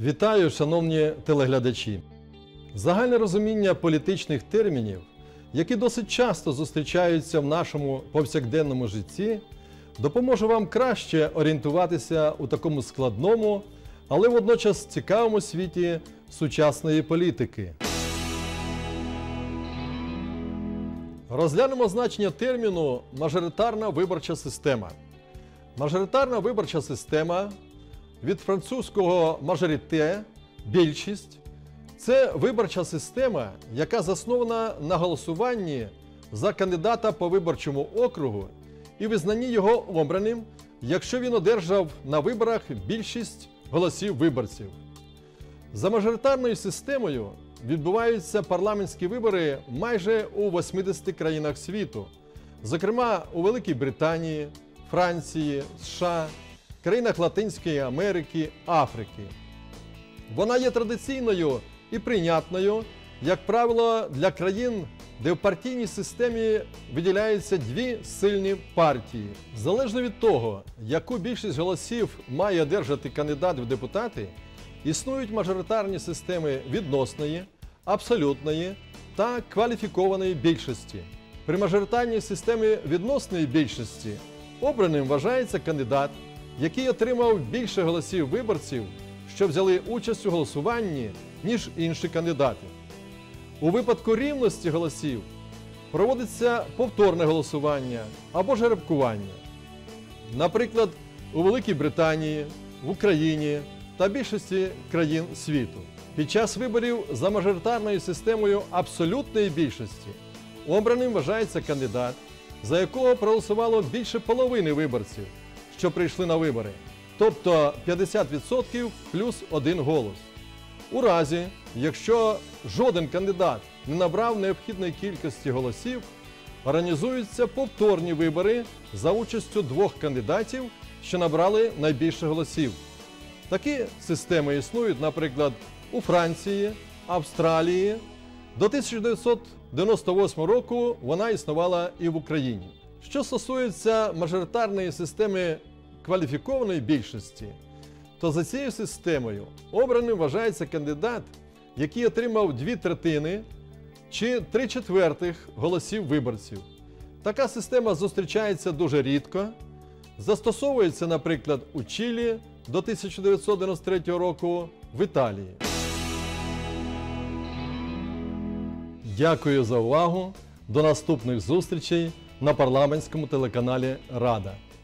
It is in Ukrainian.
Вітаю, шановні телеглядачі! Загальне розуміння політичних термінів, які досить часто зустрічаються в нашому повсякденному житті, допоможе вам краще орієнтуватися у такому складному, але водночас цікавому світі сучасної політики. Розглянемо значення терміну «мажоритарна виборча система». Мажоритарна виборча система від французького «majorité» – більшість. Це виборча система, яка заснована на голосуванні за кандидата по виборчому округу і визнанні його обраним, якщо він одержав на виборах більшість голосів виборців. За мажоритарною системою відбуваються парламентські вибори майже у 80 країнах світу, зокрема у Великій Британії, Франції, США, країнах Латинської Америки, Африки. Вона є традиційною і прийнятною, як правило, для країн, де в партійній системі виділяються дві сильні партії. Залежно від того, яку більшість голосів має одержати кандидат в депутати, існують мажоритарні системи відносної, абсолютної та кваліфікованої більшості. При мажоритарній системі відносної більшості обраним вважається кандидат, який отримав більше голосів виборців, що взяли участь у голосуванні, ніж інші кандидати. У випадку рівності голосів проводиться повторне голосування або жеребкування. Наприклад, у Великій Британії, в Україні та більшості країн світу. Під час виборів за мажоритарною системою абсолютної більшості обраним вважається кандидат, за якого проголосувало більше половини виборців, що прийшли на вибори, тобто 50% плюс один голос. У разі, якщо жоден кандидат не набрав необхідної кількості голосів, організуються повторні вибори за участю двох кандидатів, що набрали найбільше голосів. Такі системи існують, наприклад, у Франції, Австралії. До 1998 року вона існувала і в Україні. Що стосується мажоритарної системи кваліфікованої більшості, то за цією системою обраним вважається кандидат, який отримав 2/3 чи 3/4 голосів виборців. Така система зустрічається дуже рідко. Застосовується, наприклад, у Чилі до 1993 року, в Італії. Дякую за увагу. До наступних зустрічей на парламентському телеканалі «Рада».